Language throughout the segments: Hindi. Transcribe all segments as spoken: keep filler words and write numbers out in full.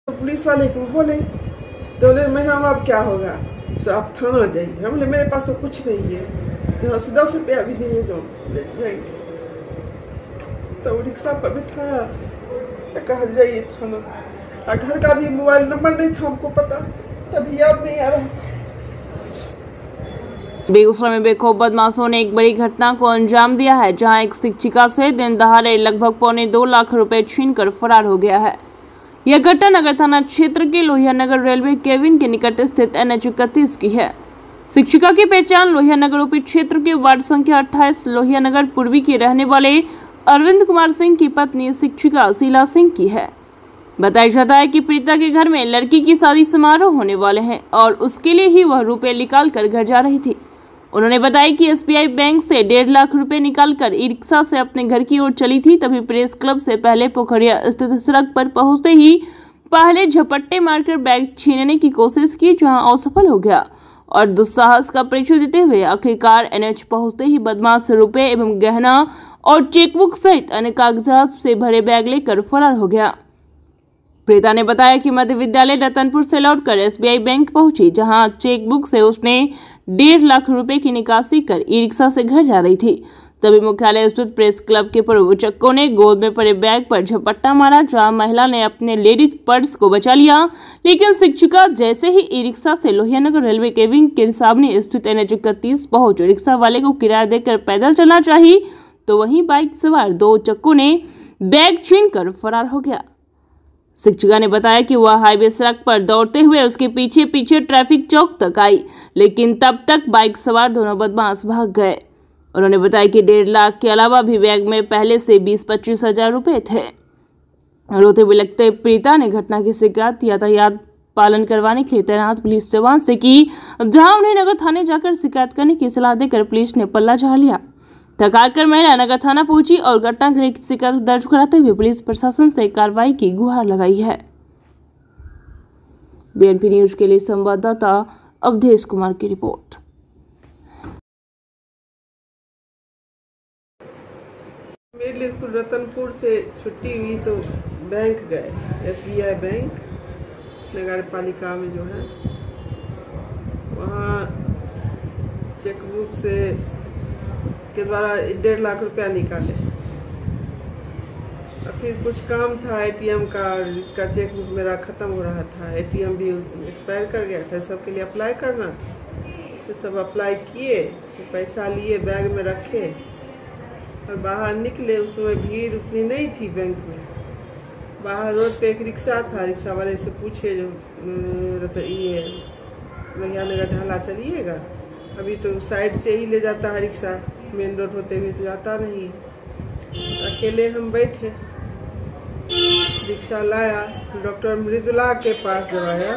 तो पुलिस वाले को बोले तो बोले मैडम अब क्या होगा, तो आप थाना जाइए। हम बोले मेरे पास तो कुछ नहीं है, यहाँ से दस रुपया भी नहीं है जो ले जाएंगे। तो रिक्शा पर बिठाया, कहा जाइए थाना। और घर का भी मोबाइल नंबर नहीं था हमको पता, तभी याद नहीं आ रहा। बेगूसराय में बेखौफ बदमाशों ने एक बड़ी घटना को अंजाम दिया है, जहां एक शिक्षिका से दिन दहाड़े लगभग पौने दो लाख रुपए छीनकर फरार हो गया है। यह घटना नगर थाना क्षेत्र के लोहिया नगर रेलवे केबिन के निकट स्थित एन एच इकतीस की है। शिक्षिका की पहचान लोहिया नगर उपी क्षेत्र के वार्ड संख्या अट्ठाईस लोहिया नगर पूर्वी के रहने वाले अरविंद कुमार सिंह की पत्नी शिक्षिका शीला सिंह की है। बताया जाता है कि प्रीता के घर में लड़की की शादी समारोह होने वाले हैं और उसके लिए ही वह रुपए निकाल कर घर जा रही थी। उन्होंने बताया कि एस बी आई बैंक से डेढ़ लाख रुपए निकालकर ई रिक्शा से अपने घर की ओर चली थी। तभी प्रेस क्लब से पहले पोखरिया स्थित सड़क पर पहुंचते ही पहले झपट्टे मारकर बैग छीनने की कोशिश की, जहां असफल हो गया और दुस्साहस का परिचय देते हुए आखिरकार एन एच पहुंचते ही बदमाश रुपए एवं गहना और चेकबुक सहित अन्य कागजात से भरे बैग लेकर फरार हो गया। प्रीता ने बताया कि मध्य विद्यालय रतनपुर से लौटकर एस बी आई बैंक पहुंची, जहां चेकबुक से उसने डेढ़ लाख रुपए की निकासी कर ई रिक्शा से घर जा रही थी। तभी मुख्यालय स्थित प्रेस क्लब के प्रवचकों ने गोद में पड़े बैग पर झपट्टा मारा, जहां महिला ने अपने लेडीज पर्स को बचा लिया, लेकिन शिक्षिका जैसे ही ई रिक्शा से लोहिया नगर रेलवे केबिन के सामने स्थित एन एच इकतीस पहुंच रिक्शा वाले को किराया देकर पैदल चलना चाहिए, तो वहीं बाइक सवार दो चक्कों ने बैग छीन कर फरार हो गया। शिक्षिका ने बताया कि वह हाईवे सड़क पर दौड़ते हुए उसके पीछे पीछे ट्रैफिक चौक तक आई, लेकिन तब तक बाइक सवार दोनों बदमाश भाग गए। उन्होंने बताया कि डेढ़ लाख के अलावा भी बैग में पहले से बीस पच्चीस हजार रुपए थे। रोते बिलखते प्रीता ने घटना की शिकायत यातायात पालन करवाने के लिए तैनात पुलिस जवान से की, जहां उन्हें नगर थाने जाकर शिकायत करने की सलाह देकर पुलिस ने पल्ला झाड़ लिया। थका कर महिला नगर थाना पहुंची और घटना की शिकायत दर्ज कराते हुए पुलिस प्रशासन से कार्रवाई की गुहार लगाई है। बी एन पी न्यूज के लिए संवाददाता अवधेश कुमार की रिपोर्ट। मिडिल स्कूल रतनपुर से छुट्टी हुई तो बैंक गए, एस बी आई बैंक नगर पालिका में जो है, वहाँ चेकबुक से के द्वारा डेढ़ लाख रुपया निकाले। और फिर कुछ काम था ए टी एम का, जिसका चेकबुक मेरा ख़त्म हो रहा था, ए टी एम भी एक्सपायर कर गया था, सबके लिए अप्लाई करना था। तो सब अप्लाई किए, तो पैसा लिए बैग में रखे और बाहर निकले। उस समय भीड़ उतनी नहीं थी बैंक में। बाहर रोड पे एक रिक्शा था, रिक्शा वाले से पूछे जो ये लोहिया नगर ढाला चलिएगा, अभी तो साइड से ही ले जाता है रिक्शा, मेन रोड होते हुए तो जाता नहीं। अकेले हम बैठे, रिक्शा लाया, डॉक्टर मृदुला के पास जब आया,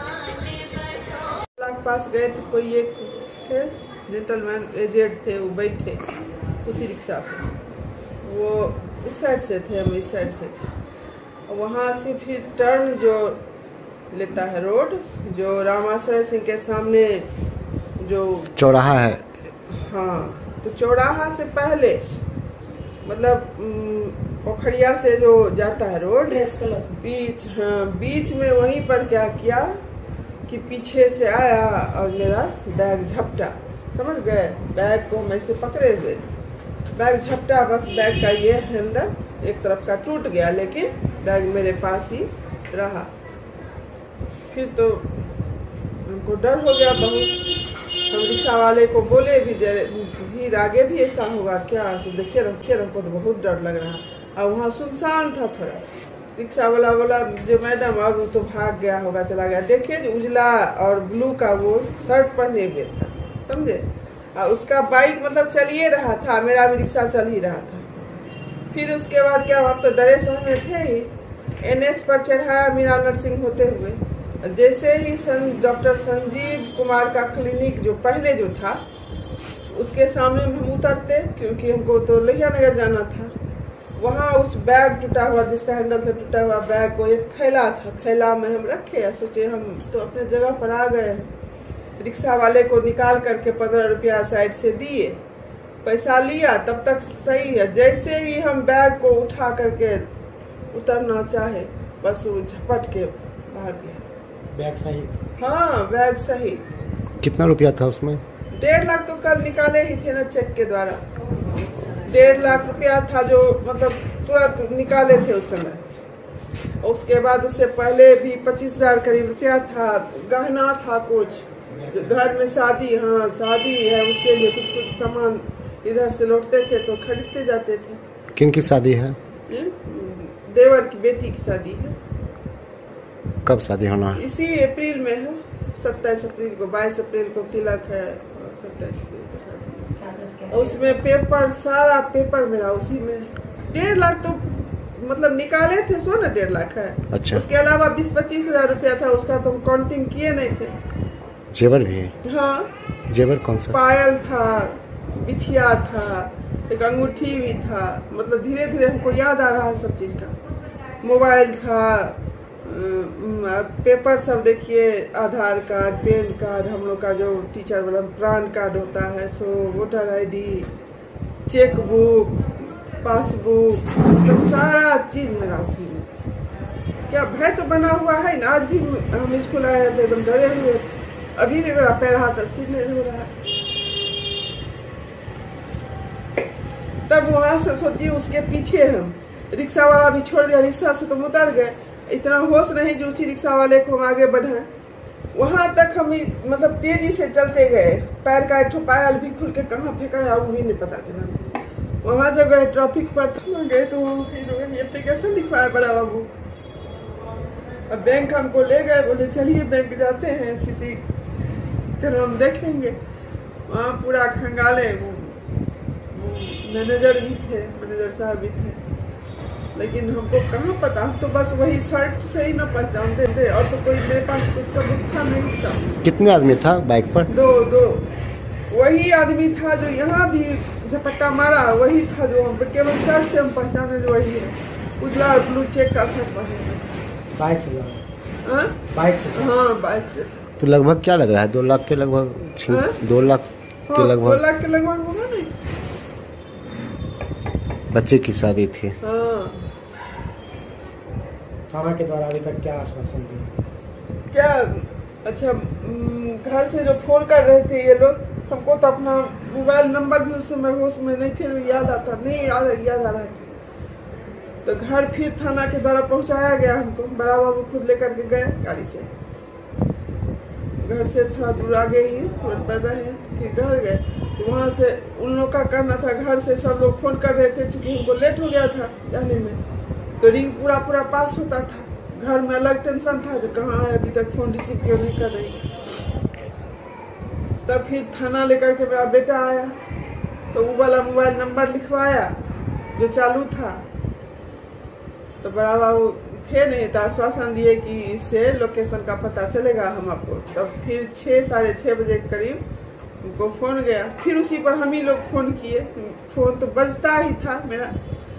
के पास गए तो कोई एक थे जेंटलमैन एजेड थे, वो बैठे उसी रिक्शा पे, वो उस साइड से थे, हम इस साइड से थे। और वहाँ से फिर टर्न जो लेता है रोड, जो रामाश्रय सिंह के सामने जो चौराहा है, हाँ, तो चौराहा से पहले मतलब पोखरिया से जो जाता है रोड बीच, हाँ बीच में वहीं पर क्या किया कि पीछे से आया और मेरा बैग झपटा, समझ गए, बैग को हम ऐसे पकड़े हुए, बैग झपटा, बस बैग का ये हैंडल एक तरफ का टूट गया, लेकिन बैग मेरे पास ही रहा। फिर तो हमको डर हो गया बहुत। हम रिक्शा वाले को बोले भी, फिर आगे भी ऐसा होगा क्या, तो देखिए रखिए, हमको तो बहुत डर लग रहा। और वहाँ सुनसान था थोड़ा। रिक्शा वाला बोला जो मैडम अब तो भाग गया होगा, चला गया। देखिए जो उजला और ब्लू का वो शर्ट पहने हुए था, समझे, और उसका बाइक मतलब चलिए रहा था, मेरा भी रिक्शा चल ही रहा था। फिर उसके बाद क्या, हम तो डरे सहमे थे ही, एन एच पर चढ़ाया मीरा नर्सिंग होते हुए। जैसे ही सन डॉक्टर संजीव कुमार का क्लिनिक जो पहले जो था, उसके सामने में हम उतरते, क्योंकि हमको तो लोहिया नगर जाना था। वहाँ उस बैग टूटा हुआ, जिसका हैंडल था टूटा हुआ बैग को एक थैला था, थैला में हम रखे, सोचे हम तो अपने जगह पर आ गए हैं। रिक्शा वाले को निकाल करके पंद्रह रुपया साइड से दिए, पैसा लिया, तब तक सही है। जैसे ही हम बैग को उठा करके उतरना चाहे, बस वो झपट के भाग गया। बैग सहित? हाँ, बैग सहित। कितना रुपया था उसमें? डेढ़ लाख तो कल निकाले ही थे ना चेक के द्वारा। डेढ़ लाख रुपया था जो मतलब तुरंत निकाले थे उस समय। उसके बाद उससे पहले भी पच्चीस हजार करीब रुपया था, गहना था कुछ, घर में शादी, हाँ शादी है उसके लिए कुछ कुछ सामान इधर से लौटते थे तो खरीदते जाते थे। किन की शादी है? देवर की बेटी की शादी है। कब शादी होना है? इसी अप्रैल में है, सत्ताईस अप्रैल को। बाईस अप्रैल को तिलक है और सत्ताईस अप्रैल को शादी। उसमें पेपर, सारा पेपर मेरा उसी में। डेढ़ लाख तो मतलब निकाले थे सो ना, डेढ़ लाख है। अच्छा। उसके अलावा बीस पच्चीस हजार रुपया था, उसका तो काउंटिंग किए नहीं थे। जेवर भी? हाँ। जेवर कौन सा? पायल था, बिछिया था, एक अंगूठी भी था। मतलब धीरे धीरे हमको याद आ रहा है सब चीज का। मोबाइल था, पेपर सब देखिए, आधार कार्ड, पैन कार्ड, हम लोग का जो टीचर वाला प्राण कार्ड होता है सो, voter ID, cheque book, passbook, मतलब सारा चीज मेरा उसी में। क्या भय तो बना हुआ है ना। आज भी हम स्कूल आए थे एकदम डरे हुए, अभी भी मेरा पैर हाथ अस्थिर नहीं हो रहा है। तब वहां से सोचिए उसके पीछे हम, रिक्शा वाला भी छोड़ दिया, रिक्शा से तो उतर गए। इतना होश नहीं जो उसी रिक्शा वाले को हम आगे बढ़ाएं। वहां तक हम मतलब तेजी से चलते गए, पैर का एक पायल भी खुल के कहाँ फेंका वो भी नहीं पता चला। वहां जब गए ट्रैफिक पर गए तो वहाँ फिर एप्लीकेशन लिखवाया बड़ा बाबू। अब बैंक हमको ले गए, बोले चलिए बैंक जाते हैं, सीसी फिर हम देखेंगे। वहाँ पूरा खंगाले, वो मैनेजर भी थे, मैनेजर साहब भी थे, लेकिन हमको कहाँ पता, हम तो बस वही शर्ट से ही ना पहचानते थे और तो कोई मेरे पास कुछ सबूत था नहीं उसका। कितने आदमी था बाइक पर? दो दो वही आदमी था जो यहाँ भी झपट्टा मारा, वही था जो हम केवल शर्ट से हम पहचाने जो वही है, उजला ब्लू चेक का शर्ट पहने। बाइक से? हाँ बाइक से? हाँ बाइक से। तो लगभग क्या लग रहा है? दो लाख के लगभग? दो लाख के लगभग? दो लाख के लगभग होगा नहीं। बच्चे की शादी थी। हाँ। थाना के द्वारा अभी तक क्या आश्वासन दिया? क्या अच्छा, घर से जो फोन कर रहे थे ये लोग, हमको तो अपना मोबाइल नंबर भी उस समय होश में नहीं थे, याद आता नहीं, याद याद आ रहा था। तो घर फिर थाना के द्वारा पहुंचाया गया हमको। बड़ा बाबू खुद लेकर के गए गाड़ी से, घर से थोड़ा दूर आगे ही रोड पर रहे, फिर घर गए। तो वहाँ से उन लोग का करना था, घर से सब लोग फोन कर रहे थे, क्योंकि हमको लेट हो गया था जाने में, तो रिंग पूरा पूरा पास होता था। घर में अलग टेंशन था जो कहाँ है, अभी तक फोन रिसीव क्यों नहीं कर रही। तब फिर थाना लेकर के मेरा बेटा आया, तो वो वाला मोबाइल नंबर लिखवाया जो चालू था। तो बड़ा बाबू थे नहीं, तो आश्वासन दिए कि इससे लोकेशन का पता चलेगा हम आपको। तब फिर छः साढ़े छः बजे के करीब उनको फोन गया, फिर उसी पर हम ही लोग फोन किए। फोन तो बजता ही था मेरा।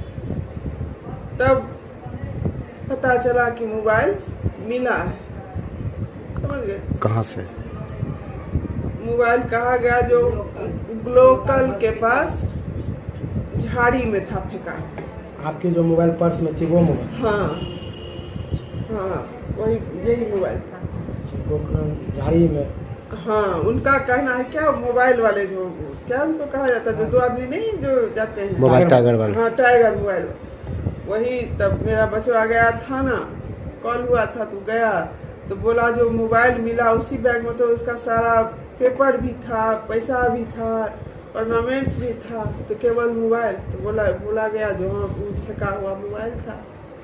तब पता चला कि मोबाइल मिला है, समझ गए? कहाँ से मोबाइल कहा गया? जो ग्लोकल के पास झाड़ी में था फेंका। आपके जो मोबाइल पर्स में थी वो मोबाइल? हाँ हाँ, वही यही मोबाइल था झाड़ी में। हाँ, उनका कहना है क्या, मोबाइल वाले जो क्या उनको कहा जाता है, जो दो आदमी नहीं जो जाते हैं मोबाइल टाइगर वाले। हाँ, टाइगर मोबाइल वही। तब मेरा बचवा गया थाना, कॉल हुआ था तो गया, तो बोला जो मोबाइल मिला उसी बैग में तो उसका सारा पेपर भी था, पैसा भी था, ऑर्नामेंट्स भी था, तो केवल मोबाइल। तो बोला बोला गया जो हाँ फेंका हुआ मोबाइल था।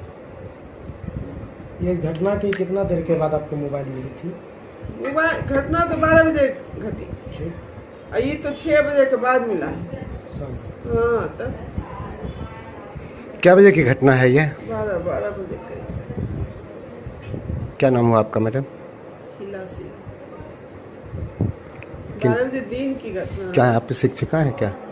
ये घटना की कितना देर के बाद आपको मोबाइल मिली थी? मोबाइल घटना तो बारह बजे घटी, ये तो छः बजे के बाद मिला है। हाँ, तब क्या बजे की घटना है ये? बारह बारह बजे करीब। क्या नाम हुआ आपका मैडम? शीला सिंह। बारह बजे दिन की घटना। क्या आप शिक्षिका हैं क्या?